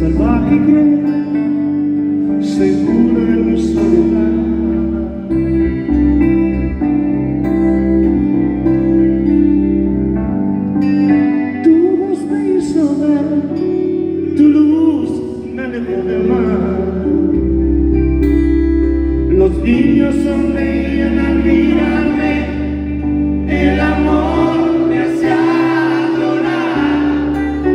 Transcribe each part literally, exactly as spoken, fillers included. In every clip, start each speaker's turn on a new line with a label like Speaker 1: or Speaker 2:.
Speaker 1: salvaje y cruel, seguro en mi soledad. Tu voz me hizo ver, tu luz me alejó del mar. Los niños sonreían al mirarme, el amor me hacía llorar.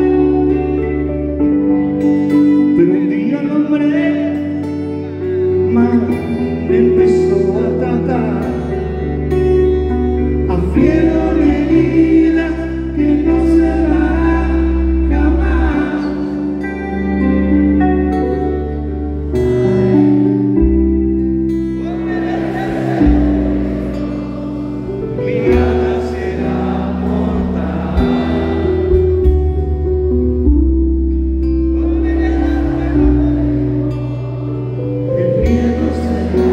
Speaker 1: Pero un día el hombre mal me empezó a tratar, abriendo mi herida que no será jamás. Mi alma será mortal. El miedo será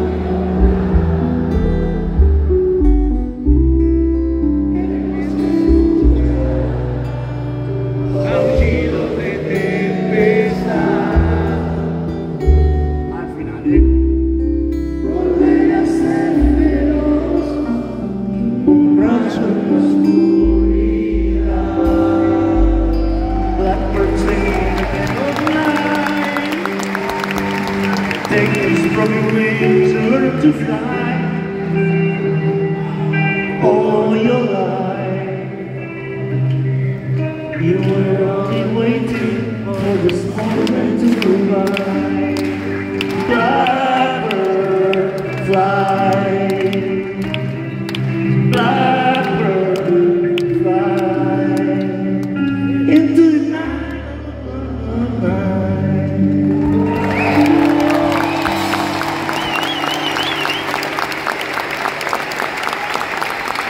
Speaker 1: aullido de tempestad. Al final, ¿eh? Volver a ser feroz, un rayo en la oscuridad. Blackbird singing in the night, take these broken wings and learn to fly. All your life, you were only waiting for this moment to arrive. Blackbird, fly. Blackbird, fly into the night.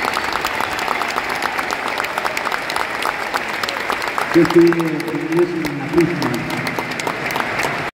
Speaker 1: Good to